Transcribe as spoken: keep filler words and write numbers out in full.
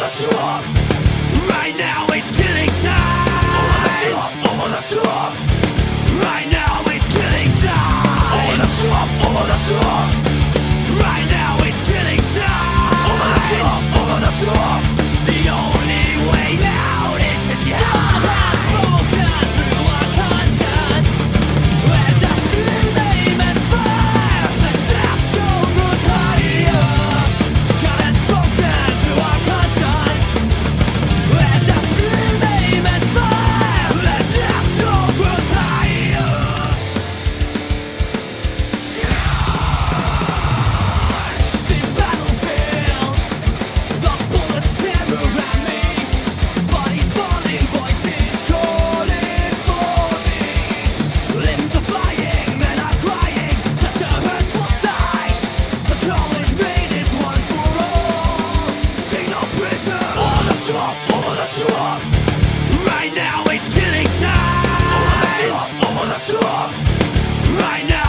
the top. Right now it's killing time. Over the top. Right now it's killing time. Over the top. Over the top. Right now it's killing time. Over the top. Over the top. The only way out is to die. Has spoken through our conscience. Where's the screaming and fire? The death show grows higher. God has spoken through our conscience. Where's the screaming and fire? The death show grows higher. This battlefield, the bullets tear around me. Bodies falling, voices calling for me. Limbs are flying, men are crying. Such a hurtful sight. The call is made, it's one for all. Take no prisoner. Over the top, over the top. Right now it's killing time. Over the top, over the top. Right now